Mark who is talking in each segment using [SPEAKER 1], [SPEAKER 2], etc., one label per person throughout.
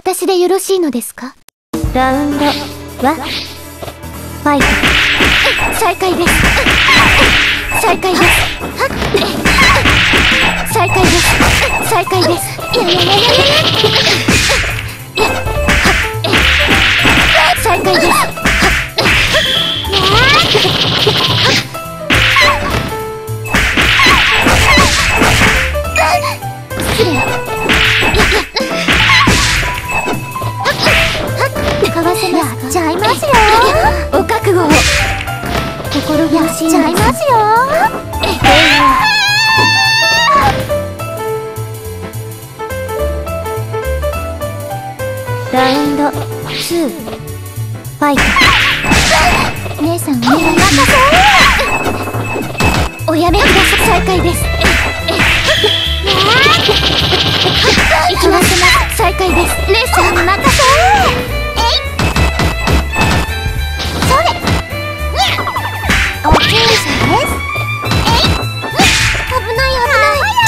[SPEAKER 1] 私でよろしいのですか？ラウンド1、ファイト。再開です。再開です。再開です。再開です。再開です。失礼。かわせますか？やっちゃいますよ。お覚悟を。心苦しいんです。やっちゃいますよ。ラウンド2、ファイト。姉さんお願いします。おやめください。再開です。行きます。再開です。姉さん任せ。それ。お注射です。危ない危ない。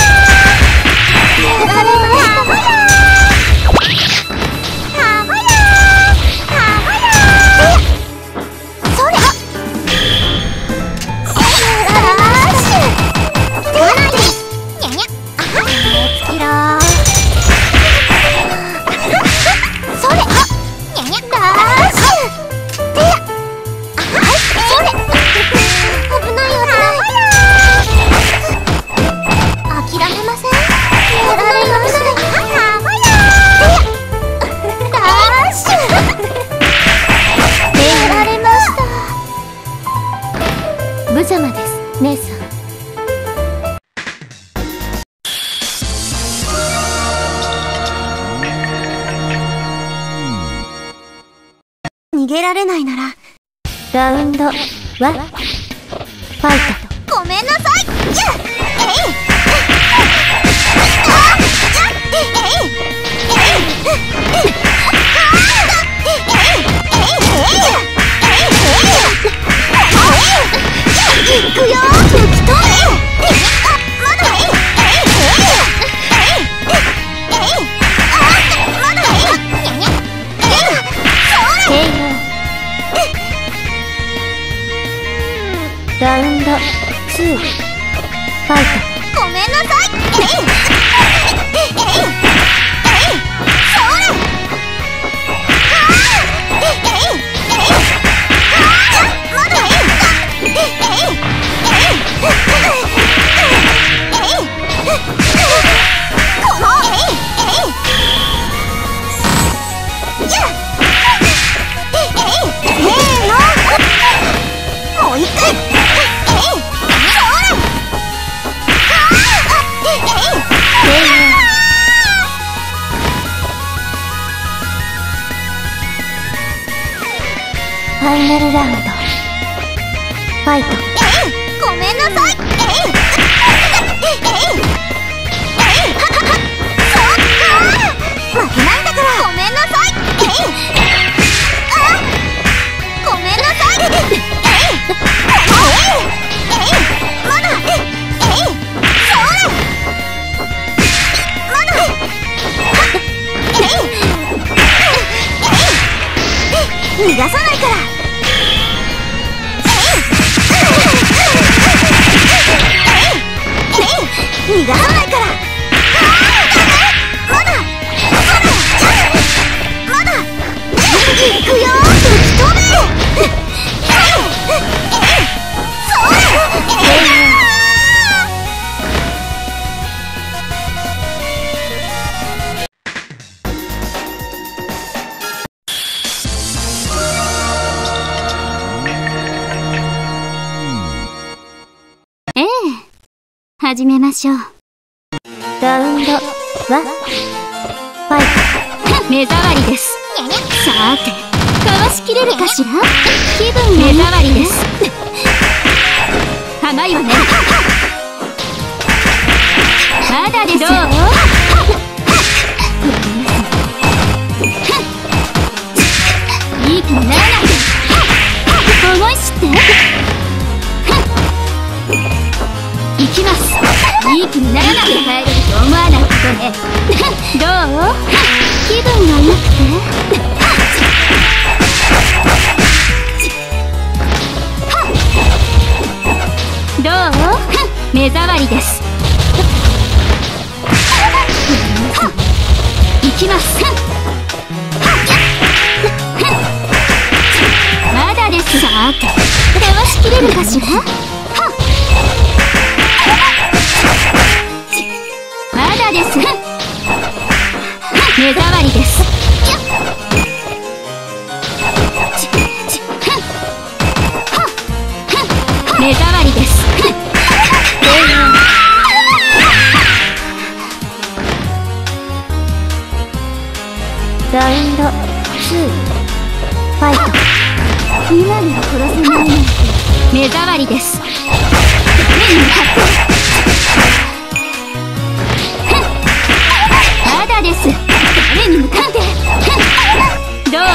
[SPEAKER 1] 無様です、姉さん。逃げられないならラウンド1、ファイト。ごめんなさい。行くよ。吹き飛べ。まだいい。まだいい。ラウンド2、ファイト。ごめんなさい。ファイナルラウンド、ファイト。ごめんなさい。負けないんだから。ごめんなさい。ごめんなさい。まだ。まだ。逃がさないから。逃がさないから。まだ。行くよ。吹き飛べ。始めましょう。ラウンド1、ファイト。目障りです。さて、かわしきれるかしら。気分目障りです。甘いわね。まだですよ。どう？いい気にならないで。思い知って。行きます。いい気にならないで帰れると思わないことね。どう？気分が良くて目障りです。目障りです。ラウンド2ファイト。今には殺せないなんて目障りです。目に向かってまだです。誰に向かってどう？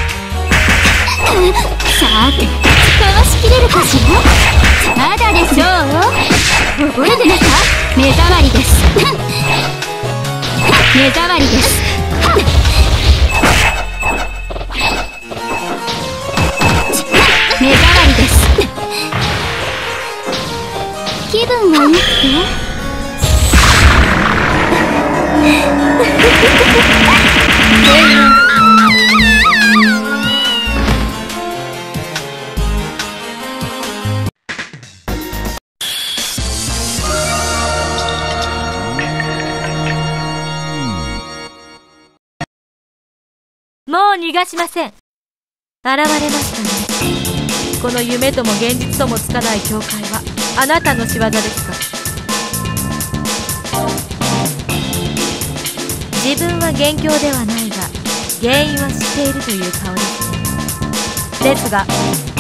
[SPEAKER 1] さてかわしきれるかしら。まだです。どう？覚えてますか？目障りです。目障りです。目障りです。気分は良くて
[SPEAKER 2] もう逃がしません。現れましたね。この夢とも現実ともつかない境界はあなたの仕業ですか？自分は元凶ではないが原因は知っているという顔ですね。ですが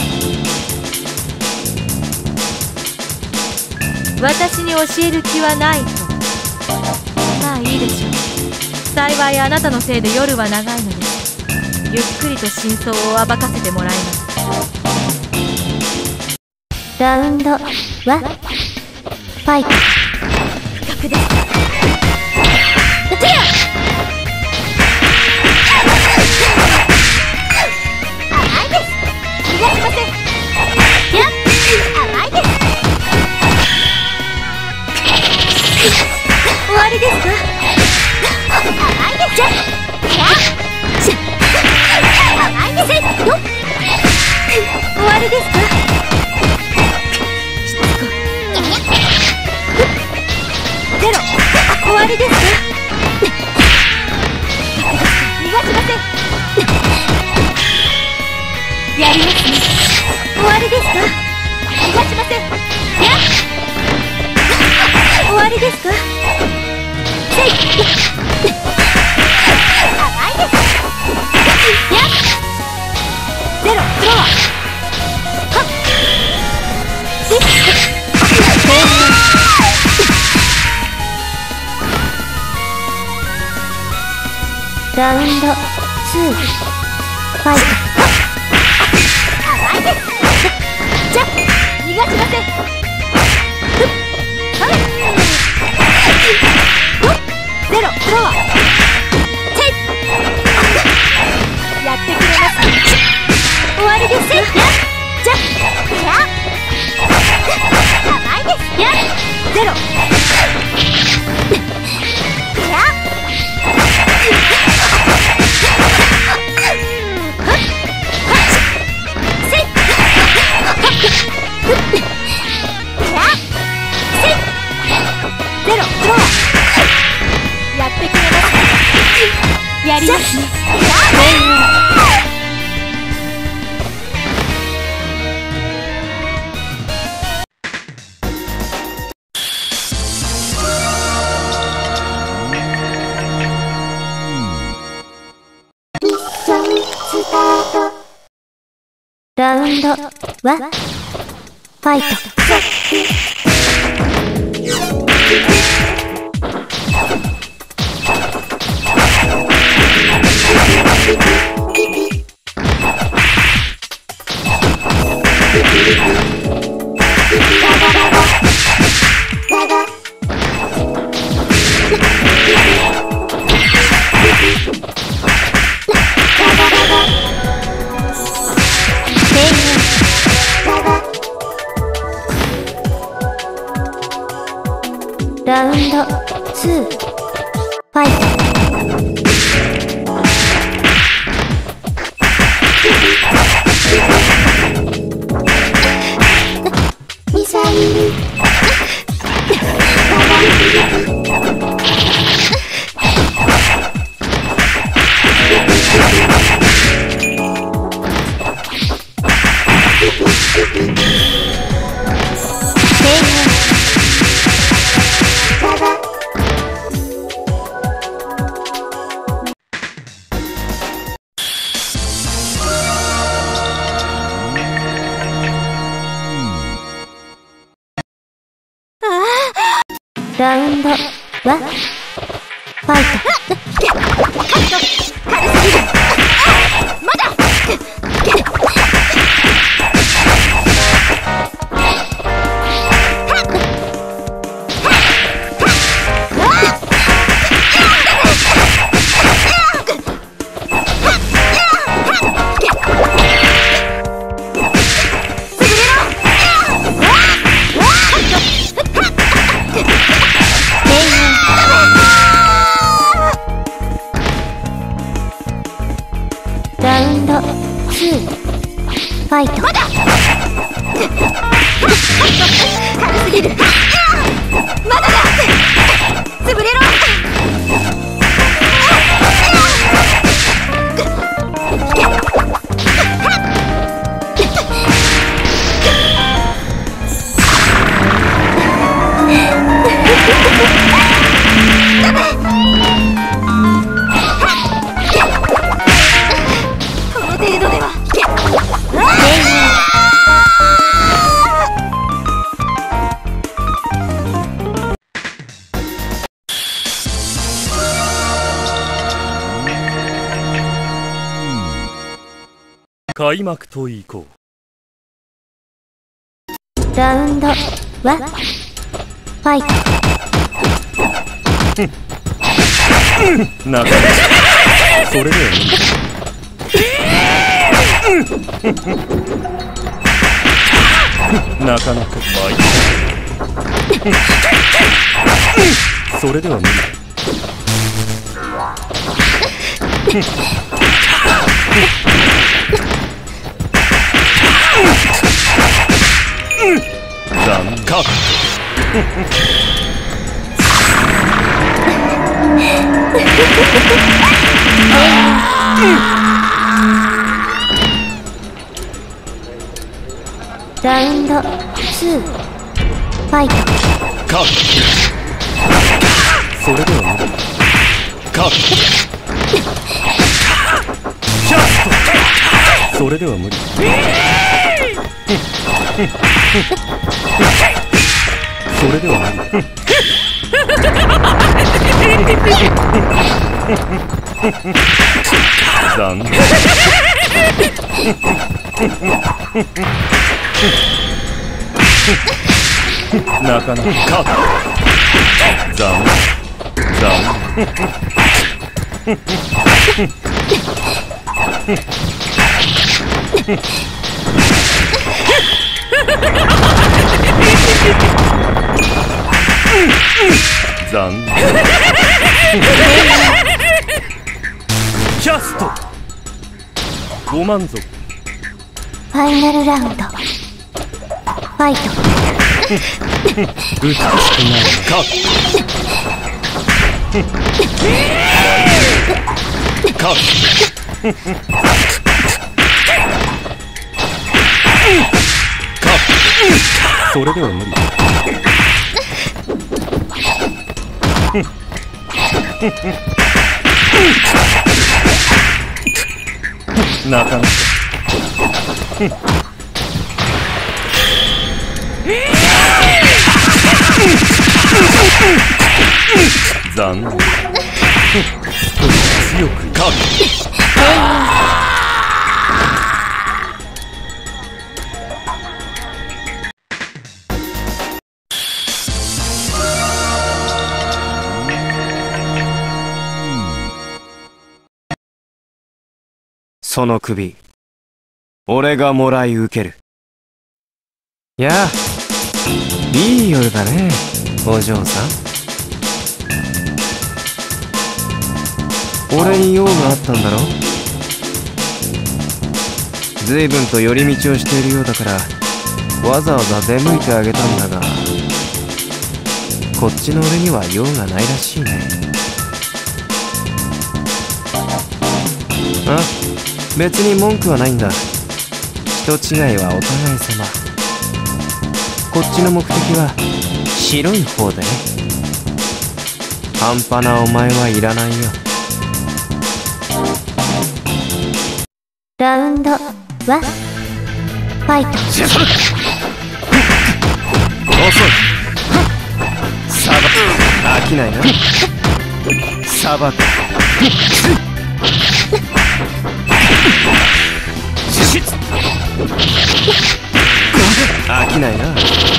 [SPEAKER 2] 私に教える気はないと。まあいいでしょう。幸いあなたのせいで夜は長いのです。ゆっくりと真相を暴かせてもらいます。
[SPEAKER 1] ラウンド1ファイト。
[SPEAKER 2] 不覚です。甘いです。逃がしません。甘いです。終わりですか？甘いです。甘いですよ。終わりですか？ゼロ。終わりですか？逃がしません。やりますね。終わりですか？逃がしません。終わりですか？せい。甘いです。ゼロ。スロー。はっ。
[SPEAKER 1] ラウンド2ファイト。
[SPEAKER 2] 甘いです。じゃ逃がしません。ゼロ。スロー。やってくれます。終わりです。じゃ甘いです。ゼロ。ゼロ。スロー。やってくれます。やりますね。
[SPEAKER 1] ラウンド1ファイト。 ウンドはファイト。軽すぎる。まだ。ラウンド2ファイト。まだ。軽すぎる。まだだ。潰れろ。
[SPEAKER 3] 開幕といこ
[SPEAKER 1] う。ラウンド1ファイト。
[SPEAKER 3] なかなかそれではなかなかそれでは無理。残カ
[SPEAKER 1] ラウンド2ファイト。
[SPEAKER 3] カそれでは無理。カキャストそれでは無理。それでは無理。残念。なかなか残念。キャストご満足。
[SPEAKER 1] ファイナルラウンドファイト。
[SPEAKER 3] 美しくないかかそれでは無理。なかなか残念。強くか
[SPEAKER 4] その首俺がもらい受ける。いやいい夜だねお嬢さん。俺に用があったんだろ。随分と寄り道をしているようだからわざわざ出向いてあげたんだが、こっちの俺には用がないらしいね。あ、別に文句はないんだ。人違いはお互い様。こっちの目的は白い方でね。半端なお前はいらないよ。
[SPEAKER 1] ラウンド1ファイト。
[SPEAKER 4] 遅い。さば飽きないな。砂漠飽きないな。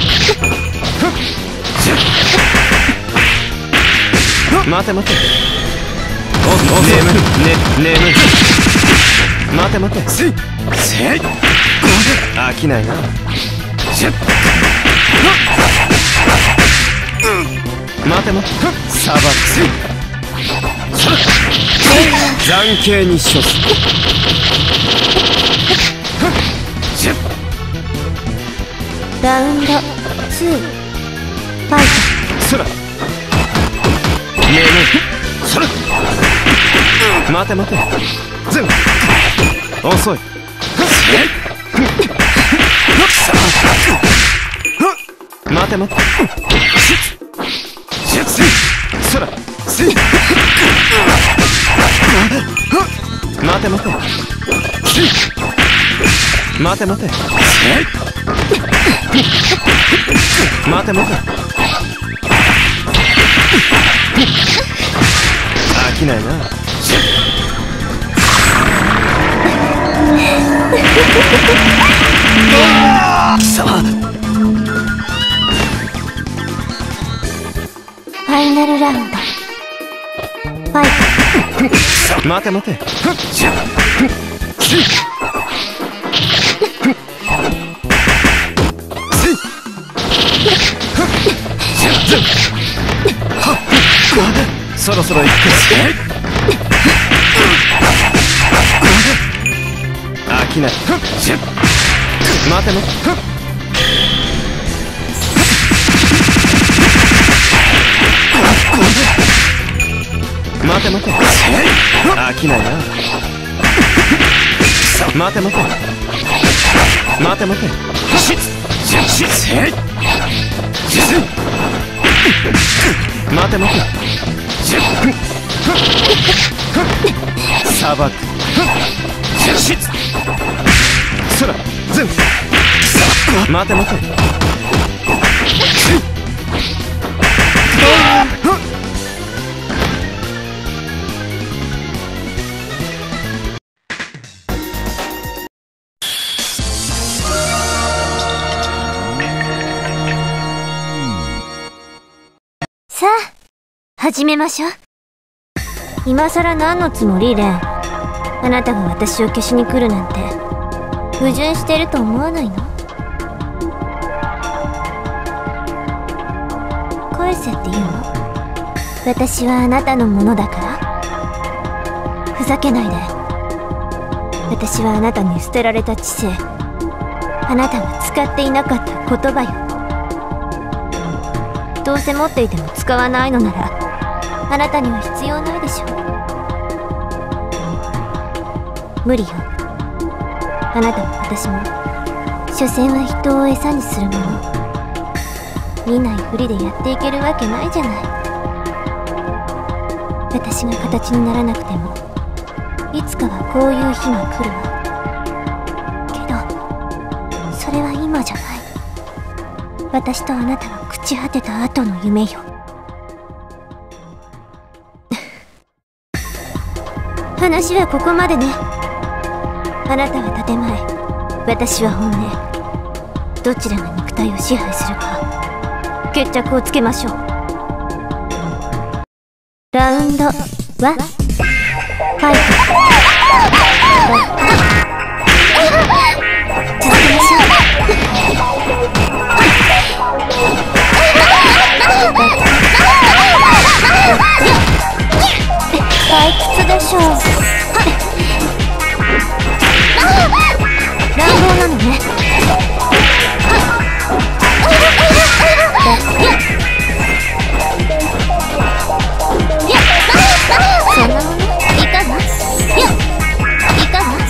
[SPEAKER 4] 待て待て。眠い。待て待て。飽きないな。待て待て。砂漠残形に処す。
[SPEAKER 1] ラウンド2ファイト。
[SPEAKER 4] そら眠い。そら待て待て。ズン遅い。待て待て。そら待て待て。待て待て。待て待て。飽きないな。貴様。
[SPEAKER 1] ファイナルラウンドファイト。
[SPEAKER 4] 待て待て。そろそろ行く。飽きない。待て待て。待て待て。飽きないな。待て待て。待て待て。待て待て。砂漠そらズン待て待て。
[SPEAKER 1] さあ始めましょう。今さら何のつもりレン。あなたが私を消しに来るなんて矛盾してると思わないの？返せって言うの？私はあなたのものだから？ふざけないで。私はあなたに捨てられた知性、あなたが使っていなかった言葉よ。どうせ持っていても使わないのならあなたには必要ないでしょ。無理よ。あなたも私も所詮は人を餌にするもの。見ないふりでやっていけるわけないじゃない。私が形にならなくてもいつかはこういう日が来るわ。けどそれは今じゃない。私とあなたが朽ち果てた後の夢よ。話はここまでね。あなたは建前、私は本音。どちらが肉体を支配するか決着をつけましょう。ラウンド1ファイト。続けましょう。退屈でしょう。乱暴なのね。そんなものいかが？いかが？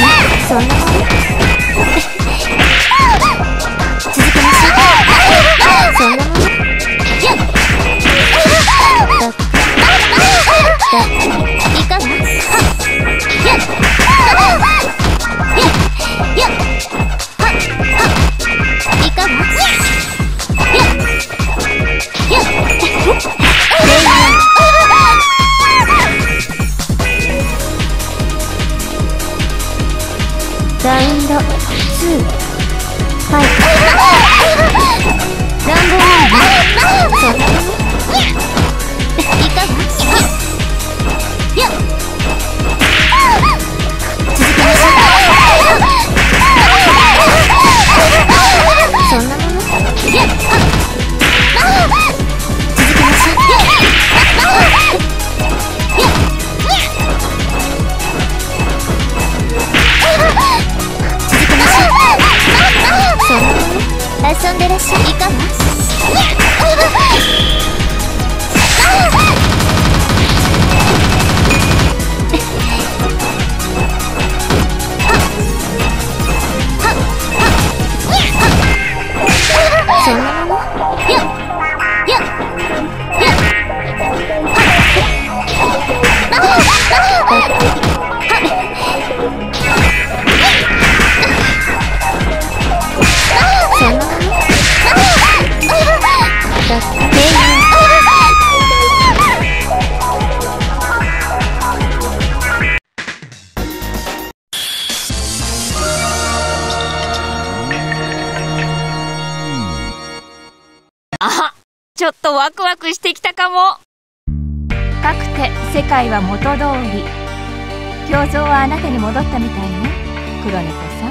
[SPEAKER 1] 続けましょう。
[SPEAKER 2] ちょっとワクワクしてきたかも。かくて世界は元通り。胸像はあなたに戻ったみたいね、黒猫さ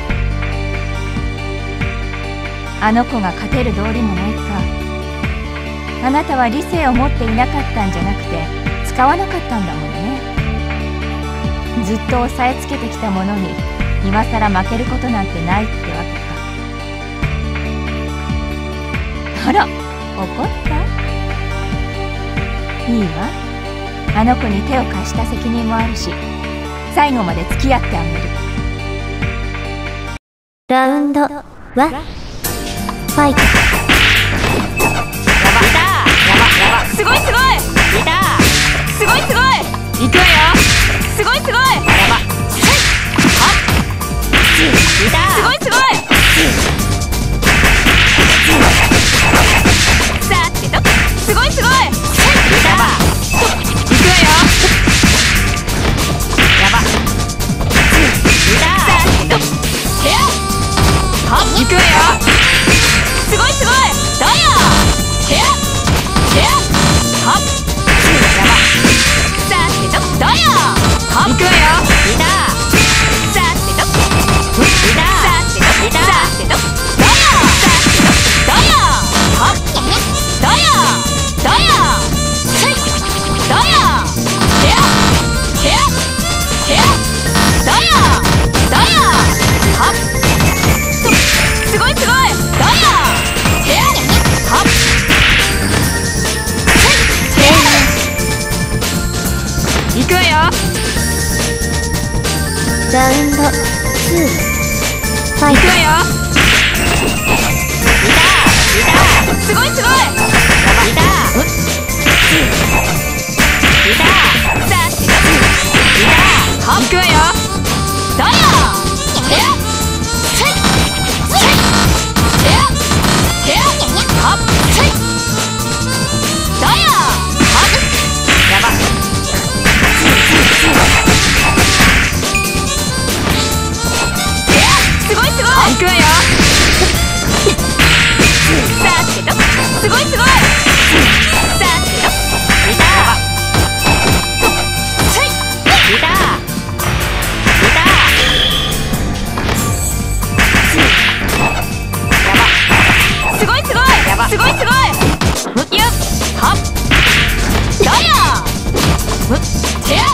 [SPEAKER 2] ん。あの子が勝てる道理もないか。あなたは理性を持っていなかったんじゃなくて使わなかったんだもんね。ずっと押さえつけてきたものに今さら負けることなんてないってわけか。あら、怒った？いいわ。あの子に手を貸した責任もあるし、最後まで付き合ってあげる。
[SPEAKER 1] ラウンド1ファイト。
[SPEAKER 2] すごいすごい。すごいすごい。いくわよ。すごいすごい。すごいすごい。さてと、すごいすごい。いくわよ。さてと、へや。いくわよ。すごいすごい。どうよ。へや。はっ、さてと、どうよ。はっ、いくわよ。さてと、さてと、どうよ。さてと、どうよ。はっ、どうよ。どうよ。へや、どうよ。はっ、すごいすごい。どうよ。へや、はっ、いくわよ。
[SPEAKER 1] ラウンド2ファイト。
[SPEAKER 2] いくわよ。すごいすごい。さてと、はっ、いくわよ。どうよ。へや、はっ、どうよ。はっ、すごいすごい。いくわよ。さてと、すごいすごい。さてと、すごいすごい。すごいすごい。よっ、はっ、どうよ。へや、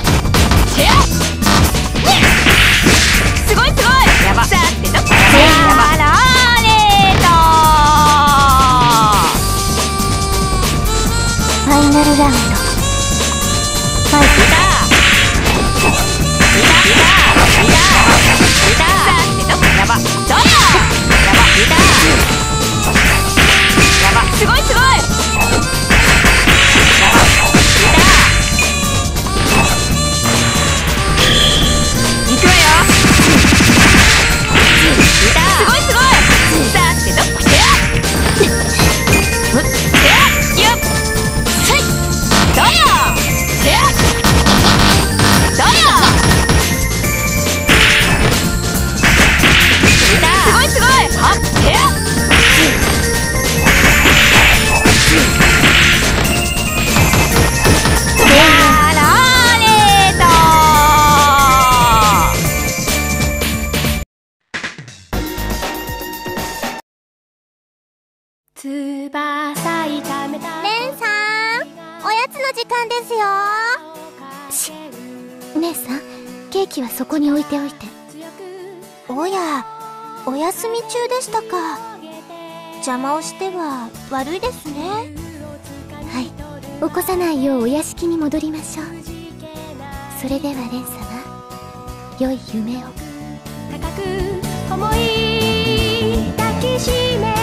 [SPEAKER 2] すごいすごい。さてと、やられた。
[SPEAKER 1] ファイナルラウンドファイト。
[SPEAKER 2] すごいすごい。いくわよ。すごいすごい。さてと、へや、よっ、どうよ。へや、どうよ。すごいすごい。はっ、へや、やられた。
[SPEAKER 1] レンさん、おやつの時間ですよ。姉さん、ケーキはそこに置いておいて。おや、お休み中でしたか。邪魔をしては悪いですね。はい、起こさないようお屋敷に戻りましょう。それではレン様、良い夢を。
[SPEAKER 5] 高く思い抱きしめ